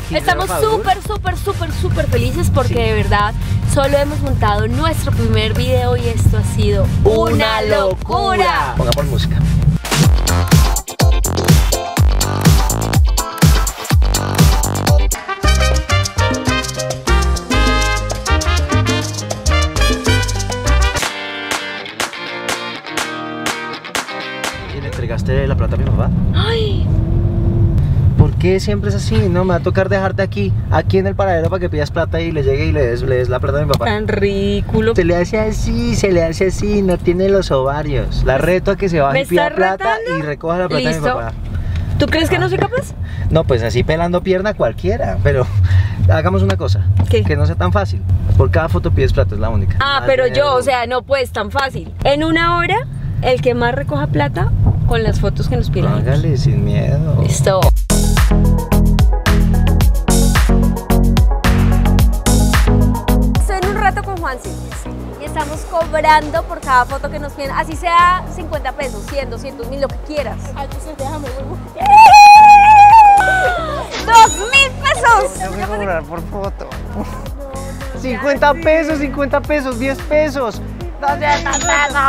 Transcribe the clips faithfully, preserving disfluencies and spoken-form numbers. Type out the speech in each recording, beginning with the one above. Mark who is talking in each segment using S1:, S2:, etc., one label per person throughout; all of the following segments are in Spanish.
S1: Estamos súper, súper, súper, súper felices porque sí, de verdad solo hemos montado nuestro primer video y esto ha sido una, una locura.
S2: Pongamos música. ¿Y le entregaste la plata a mi papá?
S1: ¡Ay!
S2: ¿Por qué siempre es así? No, me va a tocar dejarte aquí, aquí en el paradero para que pidas plata y le llegue y le des, le des la plata a mi papá.
S1: Tan ridículo.
S2: Se le hace así, se le hace así, no tiene los ovarios. La reto a que se baje y pida plata y recoja la plata. ¿Listo? De mi papá.
S1: ¿Tú crees que no soy capaz?
S2: No, pues así pelando pierna cualquiera, pero hagamos una cosa.
S1: ¿Qué?
S2: Que no sea tan fácil. Por cada foto pides plata, es la única.
S1: Ah,
S2: Más
S1: pero
S2: dinero.
S1: yo, o sea, no pues tan fácil. En una hora, el que más recoja plata con las fotos que nos piden.
S2: Hágale sin miedo.
S1: Listo. Con Juanse y estamos cobrando por cada foto que nos piden, así sea cincuenta pesos, cien, doscientos mil, lo que quieras.
S3: Ay, entonces déjame, vuelvo.
S1: ¡Dos mil pesos!
S2: Tengo que cobrar por foto. cincuenta pesos, cincuenta pesos, diez pesos. doscientos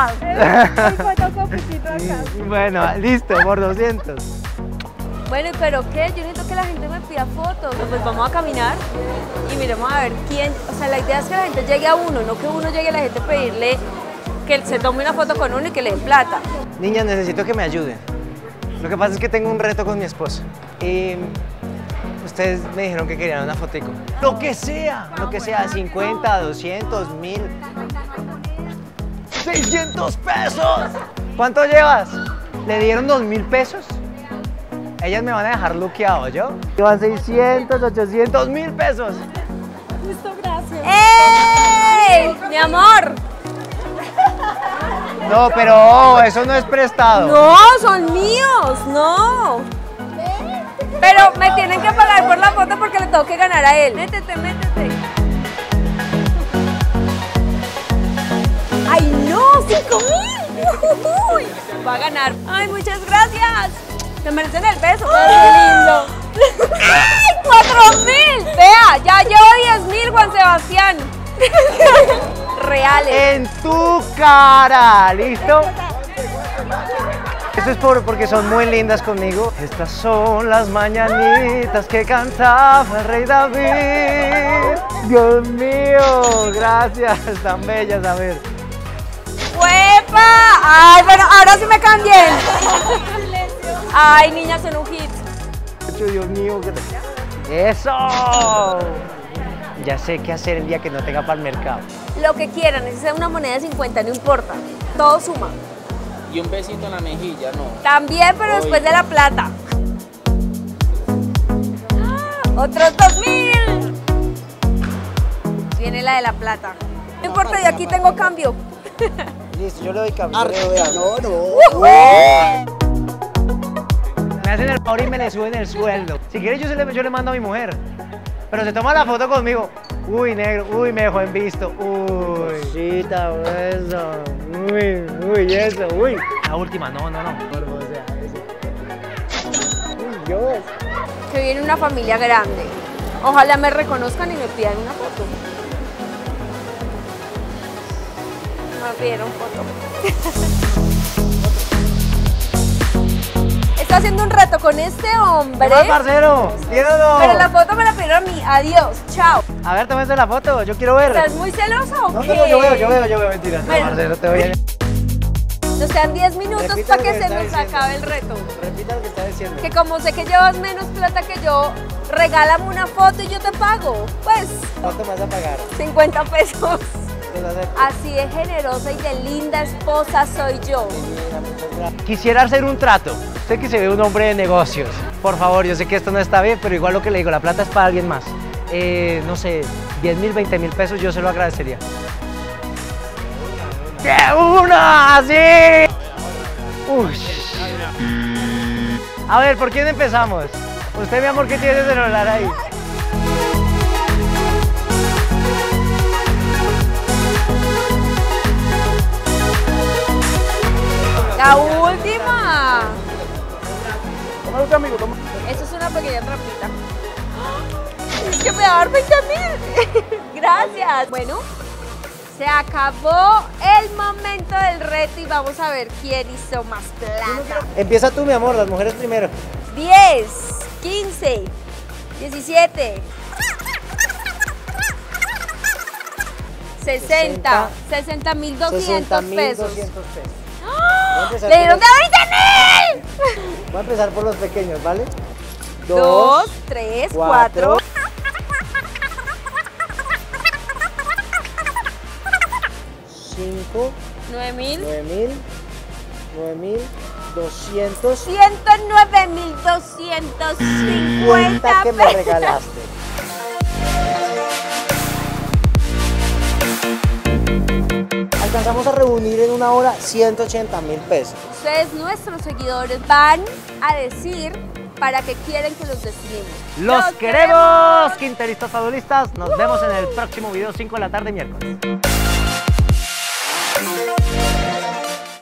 S2: pesos. Bueno, listo, por doscientos.
S1: Bueno, pero ¿qué? Yo necesito que la gente me pida fotos. Pues vamos a caminar y miremos a ver quién. O sea, la idea es que la gente llegue a uno, no que uno llegue a la gente a pedirle que se tome una foto con uno y que le den plata.
S2: Niñas, necesito que me ayuden. Lo que pasa es que tengo un reto con mi esposo. Y ustedes me dijeron que querían una fotico. Lo que sea, lo que sea, cincuenta, doscientos, mil. ¡seiscientos pesos! ¿Cuánto llevas? ¿Le dieron dos mil pesos? Ellas me van a dejar luqueado, ¿yo? Llevan seiscientos, ochocientos, mil pesos.
S3: Listo, gracias.
S1: ¡Ey! ¡Mi amor!
S2: No, pero oh, eso no es prestado.
S1: No, son míos, no. Pero me tienen que pagar por la foto porque le tengo que ganar a él. Métete, métete. ¡Ay, no! ¡Cinco mil! Uy, va a ganar. ¡Ay, muchas gracias! Se merecen el beso. ¡Qué lindo! ¡Ay, cuatro mil! Vea, ya llevo diez mil, Juan Sebastián. Reales.
S2: En tu cara, ¿listo? Esto es por, porque son muy lindas conmigo. Estas son las mañanitas que cantaba el rey David. Dios mío, gracias, tan bellas, a ver.
S1: ¡Huepa! Ay, bueno, ahora sí me cambié. Ay, niñas, son un hit.
S2: Dios mío, ¿qué... ¡Eso! Ya sé qué hacer el día que no tenga para el mercado.
S1: Lo que quieran, si sea una moneda de cincuenta, no importa. Todo suma.
S4: Y un besito en la mejilla, no.
S1: También, pero Oy. Después de la plata. ¡Ah! ¡Otros dos mil! Viene la de la plata. No importa, yo aquí tengo cambio.
S2: Listo, yo le doy cambio.
S3: No, no.
S2: Uh-huh. Me hacen el favor y me le suben el sueldo. Si quieres yo, se le, yo le mando a mi mujer. Pero se toma la foto conmigo. Uy, negro, uy, me dejó en visto. Uy. Cosita, eso. Uy, uy, eso, uy. La última, no, no, no. O sea, eso. Uy, Dios.
S1: Que viene una familia grande. Ojalá me reconozcan y me pidan una foto. Me pidieron foto. Está haciendo un reto con este hombre.
S2: ¿Qué parcero? Tírenlo.
S1: Pero la foto me la pidieron a mí. Adiós, chao.
S2: A ver, tómese la foto, yo quiero ver.
S1: ¿Estás muy celoso o
S2: no,
S1: qué?
S2: No, yo veo, yo veo, yo veo, mentira.
S1: Bueno.
S2: No, parcero, te voy a...
S1: Nos quedan diez minutos
S2: Repita
S1: para que,
S2: que
S1: se nos
S2: diciendo.
S1: acabe el reto.
S2: Repita lo que está diciendo.
S1: Que como sé que llevas menos plata que yo, regálame una foto y yo te pago. Pues,
S2: ¿Cuánto me vas a pagar?
S1: cincuenta pesos.
S2: Te lo acepto.
S1: Así de generosa y de linda esposa soy yo.
S2: Quisiera hacer un trato. Usted que se ve un hombre de negocios. Por favor, yo sé que esto no está bien, pero igual lo que le digo, la plata es para alguien más. Eh, no sé, diez mil, veinte mil pesos, yo se lo agradecería. ¡De una! ¡Sí! Uy. A ver, ¿por quién empezamos? Usted, mi amor, ¿qué tiene de celular ahí?
S1: La última.
S2: Toma, amigo, toma.
S1: Esto es una pequeña trampita. Es que me va a dar veinte mil. Gracias. Bueno, se acabó el momento del reto y vamos a ver quién hizo más plata.
S2: Empieza tú, mi amor, las mujeres primero.
S1: diez, quince, diecisiete, sesenta, sesenta mil doscientos pesos.
S2: ¡Ah!
S1: ¡Le dieron de veinte mil!
S2: Voy a empezar por los pequeños, ¿vale?
S1: Dos, tres, cuatro.
S2: cinco,
S1: nueve mil.
S2: nueve mil, nueve mil, doscientos
S1: ciento nueve mil doscientos cincuenta
S2: que me regalaste. Alcanzamos a reunir en una hora ciento ochenta mil pesos.
S1: Ustedes, nuestros seguidores, van a decir para qué quieren que los destinemos.
S2: ¡Los queremos, quinteristas fabulistas! Nos vemos en el próximo video, cinco de la tarde, miércoles.